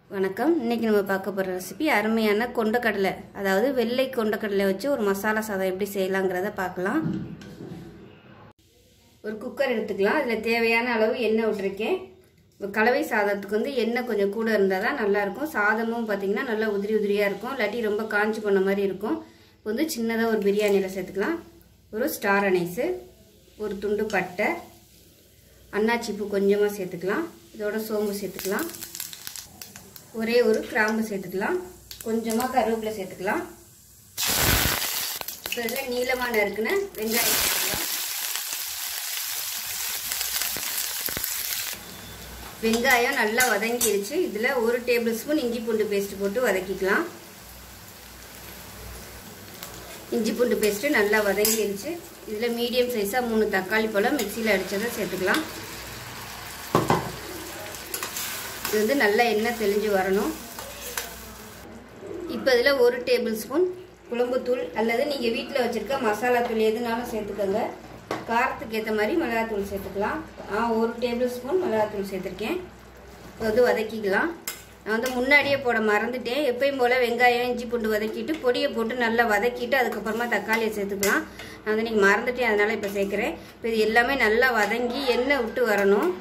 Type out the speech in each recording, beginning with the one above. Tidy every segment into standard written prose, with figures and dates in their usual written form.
வணக்கம். இன்னைக்கு நம்ம பார்க்க போற ரெசிபி அருமையான கொண்டக்கடலை, அதாவது வெள்ளை கொண்டக்கடலை வச்சு ஒரு மசாலா சாதம் எப்படி செய்யலாம்ங்கறத பார்க்கலாம். ஒரு குக்கர் எடுத்துக்கலாம். அதுல தேவையான அளவு எண்ணெய் விட்டுருக்கேன். கலவை சாதத்துக்கு வந்து எண்ணெய் கொஞ்சம் கூட இருந்தா தான் நல்லா இருக்கும். சாதமும் பாத்தீங்கன்னா நல்லா உதிரி உதிரியா இருக்கும். இல்லாட்டி ரொம்ப காஞ்சி போன மாதிரி இருக்கும். இப்போ வந்து சின்னதா ஒரு பிரியாணியில சேர்த்துக்கலாம். ஒரு ஸ்டார் அனைஸ், ஒரு துண்டு பட்டை, அன்னாச்சி பூ கொஞ்சமா சேர்த்துக்கலாம். இதோட சோம்பு சேர்த்துக்கலாம். ஒரே ஒரு கிராம்பு சேர்த்துக்கலாம். கொஞ்சமா கருவேப்பிலை சேர்த்துக்கலாம். இதுல நீளமா நறுக்குன வெங்காயம் சேர்த்துக்கலாம். வெங்காயம் நல்லா வதங்கிடுச்சு. இதுல ஒரு டேபிள் ஸ்பூன் இஞ்சி பூண்டு பேஸ்ட் போட்டு வதக்கிக்கலாம். இஞ்சி பூண்டு பேஸ்ட் நல்லா வதங்கிடுச்சு. இதுல மீடியம் சைஸா 3 தக்காளி பழம் மிக்சியில அடிச்சதை சேர்த்துக்கலாம். இது வந்து நல்லா எண்ணெய் தெளிஞ்சு வரணும். இப்போ இதில் ஒரு டேபிள் ஸ்பூன் குழம்புத்தூள் அல்லது நீங்கள் வீட்டில் வச்சுருக்க மசாலா தூள் எதுனாலும் சேர்த்துக்கோங்க. காரத்துக்கு ஏற்ற மாதிரி மிளகாத்தூள் சேர்த்துக்கலாம். நான் ஒரு டேபிள் ஸ்பூன் மிளகாத்தூள் சேர்த்துருக்கேன். இப்போ வந்து வதக்கிக்கலாம். நான் வந்து முன்னாடியே போட மறந்துட்டேன். எப்பயும் போல் வெங்காயம் இஞ்சி பூண்டு வதக்கிட்டு பொடியை போட்டு நல்லா வதக்கிட்டு அதுக்கப்புறமா தக்காளியை சேர்த்துக்கலாம். நான் வந்து நீங்கள் மறந்துட்டேன், அதனால் இப்போ சேர்க்குறேன். இப்போ இது எல்லாமே நல்லா வதங்கி எண்ணெய் விட்டு வரணும்.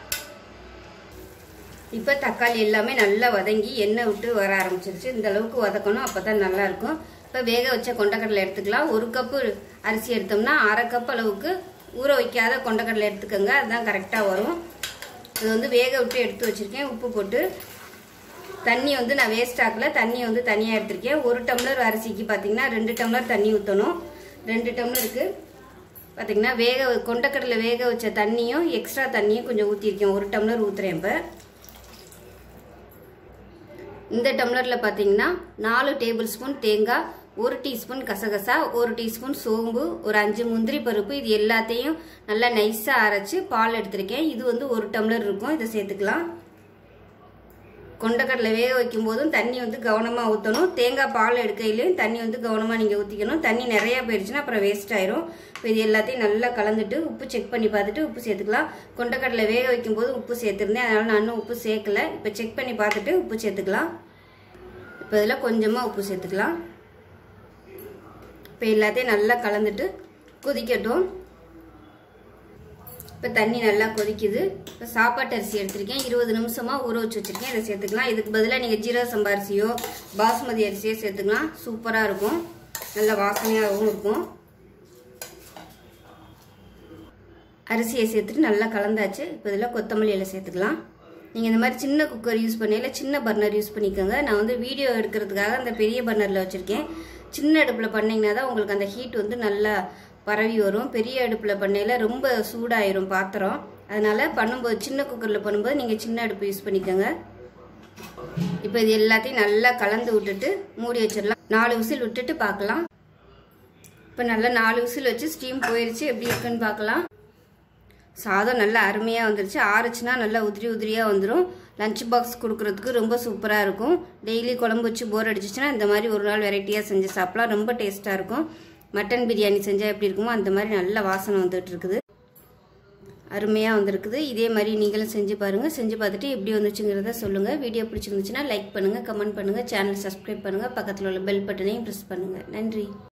இப்போ தக்காளி எல்லாமே நல்லா வதங்கி எண்ணெய் விட்டு வர ஆரம்பிச்சிருச்சு. இந்த அளவுக்கு வதக்கணும், அப்போ தான் நல்லா இருக்கும். இப்போ வேக வச்ச கொண்டக்கடலை எடுத்துக்கலாம். ஒரு கப்பு அரிசி எடுத்தோம்னா 1/2 கப் அளவுக்கு ஊற வைக்காத கொண்டக்கடலை எடுத்துக்கோங்க. அதுதான் கரெக்டாக வரும். இது வந்து வேக விட்டு எடுத்து வச்சுருக்கேன். உப்பு போட்டு தண்ணி வந்து நான் வேஸ்ட் ஆக்கல, தண்ணி வந்து தனியாக எடுத்திருக்கேன். 1 டம்ளர் அரிசிக்கு பார்த்தீங்கன்னா 2 டம்ளர் தண்ணி ஊற்றணும். 2 டம்ளருக்கு பார்த்தீங்கன்னா கொண்டக்கடலை வேக வச்ச தண்ணியும் எக்ஸ்ட்ரா தண்ணியும் கொஞ்சம் ஊற்றிருக்கேன். 1 டம்ளர் ஊற்றுறேன். இப்போ இந்த டம்ளரில் பார்த்தீங்கன்னா 4 டேபிள் ஸ்பூன் தேங்காய், 1 டீஸ்பூன் கசகசா, 1 டீஸ்பூன் சோம்பு, ஒரு 5 முந்திரி பருப்பு, இது எல்லாத்தையும் நல்லா நைஸாக அரைச்சி பால் எடுத்திருக்கேன். இது வந்து 1 டம்ளர் இருக்கும். இதை சேர்த்துக்கலாம். கொண்டக்கடலை வேக வைக்கும் போதும் தண்ணி வந்து கவனமாக ஊற்றணும். தேங்காய் பால் எடுக்கையிலையும் தண்ணி வந்து கவனமாக நீங்கள் ஊற்றிக்கணும். தண்ணி நிறையா போயிடுச்சுன்னா அப்புறம் வேஸ்ட் ஆயிரும். இப்போ இது எல்லாத்தையும் நல்லா கலந்துட்டு உப்பு செக் பண்ணி பார்த்துட்டு உப்பு சேர்த்துக்கலாம். கொண்டக்கடலை வேக வைக்கும் போது உப்பு சேர்த்துருந்தேன், அதனால் நான் இன்னும் உப்பு சேர்க்கல. இப்போ செக் பண்ணி பார்த்துட்டு உப்பு சேர்த்துக்கலாம். இப்போ இதில் கொஞ்சமாக உப்பு சேர்த்துக்கலாம். இப்போ எல்லாத்தையும் நல்லா கலந்துட்டு கொதிக்கட்டும். இப்போ தண்ணி நல்லா கொதிக்குது. இப்போ சாப்பாட்டு அரிசி எடுத்திருக்கேன். 20 நிமிஷமாக ஊற வச்சு வச்சுருக்கேன். இதை சேர்த்துக்கலாம். இதுக்கு பதிலாக நீங்கள் ஜீரக சம்பா அரிசியோ பாஸ்மதி அரிசியோ சேர்த்துக்கலாம். சூப்பராக இருக்கும், நல்ல வாசனையாகவும் இருக்கும். அரிசியை சேர்த்துட்டு நல்லா கலந்தாச்சு. இப்போ இதில் கொத்தமல்லி இலை சேர்த்துக்கலாம். நீங்கள் இந்த மாதிரி சின்ன குக்கர் யூஸ் பண்ணல சின்ன பர்னர் யூஸ் பண்ணிக்கோங்க. நான் வந்து வீடியோ எடுக்கிறதுக்காக அந்த பெரிய பர்னரில் வச்சுருக்கேன். சின்ன அடுப்பில் பண்ணிங்கன்னா தான் உங்களுக்கு அந்த ஹீட் வந்து நல்லா பரவி வரும். பெரிய அடுப்பில் பண்ணையில் ரொம்ப சூடாயிரும் பாத்திரம். அதனால் பண்ணும்போது சின்ன குக்கரில் பண்ணும்போது நீங்கள் சின்ன அடுப்பு யூஸ் பண்ணிக்கோங்க. இப்போ இது எல்லாத்தையும் நல்லா கலந்து விட்டுட்டு மூடி வச்சிடலாம். 4 விசில் விட்டுட்டு பார்க்கலாம். இப்போ நல்லா 4 விசில் வச்சு ஸ்டீம் போயிடுச்சு. எப்படி இருக்குன்னு பார்க்கலாம். சாதம் நல்லா அருமையாக வந்துருச்சு. ஆறுச்சுன்னா நல்லா உதிரி உதிரியாக வந்துடும். லஞ்ச் பாக்ஸ் கொடுக்குறதுக்கு ரொம்ப சூப்பராக இருக்கும். டெய்லி குழம்பு வச்சு போர் அடிச்சிச்சுன்னா இந்த மாதிரி ஒரு நாள் வெரைட்டியாக செஞ்சு சாப்பிடலாம். ரொம்ப டேஸ்ட்டாக இருக்கும். மட்டன் பிரியாணி செஞ்சால் எப்படி இருக்குமோ அந்த மாதிரி நல்ல வாசனை வந்துட்டு இருக்குது. அருமையாக வந்திருக்குது. இதே மாதிரி நீங்களும் செஞ்சு பாருங்கள். செஞ்சு பார்த்துட்டு எப்படி வந்துச்சுங்கிறத சொல்லுங்கள். வீடியோ பிடிச்சிருந்துச்சுன்னா லைக் பண்ணுங்கள், கமெண்ட் பண்ணுங்கள், சேனல் சப்ஸ்கிரைப் பண்ணுங்கள், பக்கத்தில் உள்ள பெல் பட்டனையும் ப்ரெஸ் பண்ணுங்கள். நன்றி.